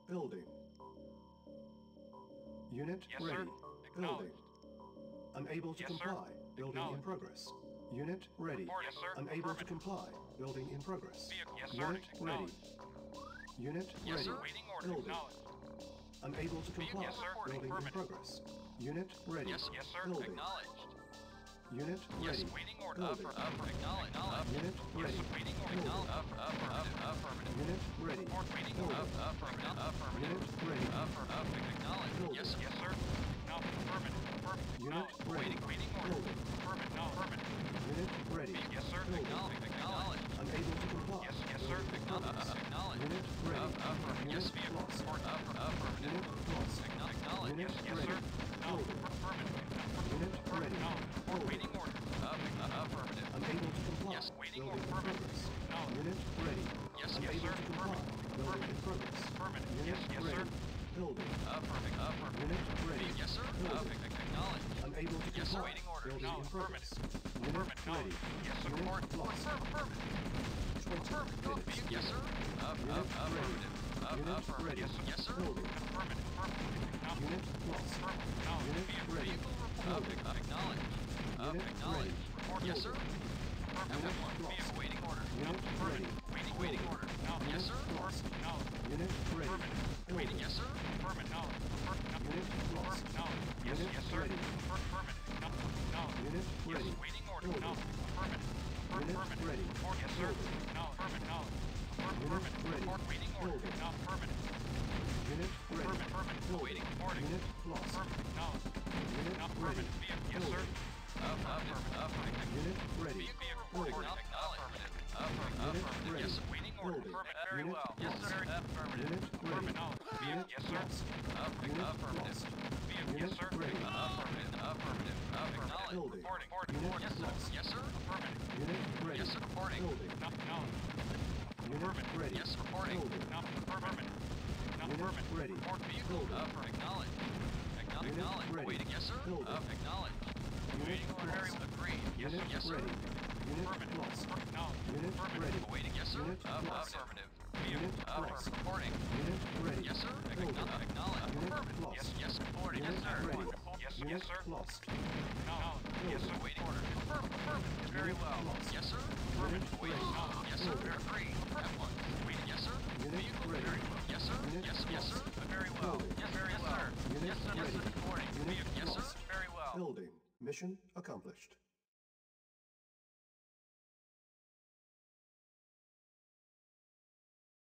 Building. Unit Yes, ready. sir. Building. Acknowledged. Unable to Yes, sir. comply. Building in Acknowledged. progress. Unit ready. Report, yes, sir. Unable to Affirmative. comply. Building in progress. Vehicle, yes, sir. Unit ready. Acknowledged. Unit Yes, ready. sir. Waiting order. Building. Acknowledged. Unable to comply. Yes, sir. Building in Affirmative. progress. Unit ready. Yes, yes, sir. Building. Acknowledged. Unit Yes, ready. waiting order. Building. Acknowledged. Unit ready. Yes, waiting order. Building. Affirmative. Unit ready. Report waiting Building. order. Affirmative. Unit ready. Acknowledged. Building. Yes, yes, sir. Affirmative. Unit Acknowledged. ready. Waiting order. Building. Affirmative. Unit ready. Yes, sir. Building. Acknowledged. Unable to comply. Yes, yes, sir. Building in progress. Acknowledged. Unit ready. Yes, Unit vehicle. lost. Report. Unit lost. Acknowledged. Unit Yes, yes, ready. sir. Building. Affirmative. Unit ready. Report Building. waiting order. Affirmative. Unable to comply. Yes, waiting Building order. in progress. Acknowledged. Unit ready. Yes, yes, Unable sir. to comply. Building in progress. Affirmative. Unit Yes, yes, ready. sir. Building. Affirmative. Unit ready. Yes, sir. Building. Acknowledged. Unable to Yes, sir. comply. Waiting order. Building in progress. Affirmative. Unit ready. Yes, sir. Unit Report. lost. Affirmative. 20 minutes. Yes, sir. Affirmative. Unit ready. Yes, sir. Building. Affirmative. Unit lost. Unit ready. Vehicle report. Acknowledged. Unit ready. Report. Yes, sir. Unit lost. Vehicle waiting order. Unit ready. Waiting order. Yes, sir. Lost. Unit ready. Waiting. Yes, sir. Unit lost. Yes, Unit yes, sir. ready. Unit ready. Waiting order. Building. Unit ready. Report. Yes, sir. Unit ready. Report. Waiting order. Building. Affirmative. Unit ready. Building. Waiting. Reporting. Unit lost. Unit ready. Yes, sir. Building. Affirmative. Unit ready. Building. Building. Affirmative. ready. Yes, waiting order. Building. Very Unit well. Yes, lost. sir. Affirmative. Unit ready. Unit Yes, sir. lost. Unit Affirmative. lost. Yes, Unit sir. ready. Affirmative. Acknowledged. Building. Reporting. Unit Yes, sir. lost. Yes, sir. Affirmative. Unit ready. Yes, sir. Reporting. Building. Unit ready. Yes, reporting. Building. Unit ready. Report vehicle. Building. Acknowledged. Acknowledged. ready. Waiting. Yes, sir. Building. Acknowledged. Unit Waiting order. lost. Agreed. Yes, Unit yes, sir. ready. Unit lost. Unit ready. Waiting. Yes, sir. Unit lost. Affirmative. Unit lost. Reporting. Unit ready. Yes, sir. Building. Acknowledged. Unit lost. Yes, yes, reporting. Unit Yes, sir. ready. Yes, Unit yes, sir. lost. Yes, sir. Waiting order. Affirmative. Very Unit well. lost. Yes, sir. Unit Waiting. ready. Yes, sir. Building. Agreed. At once. Waiting. Yes, sir. Unit Vehicle. ready. Very well. Yes, sir. Unit Yes, yes, sir. lost. Very well. Building. Yes, very well. Unit Yes, sir. ready. Reporting. Unit Yes, sir. lost. Very well. Building. Mission accomplished.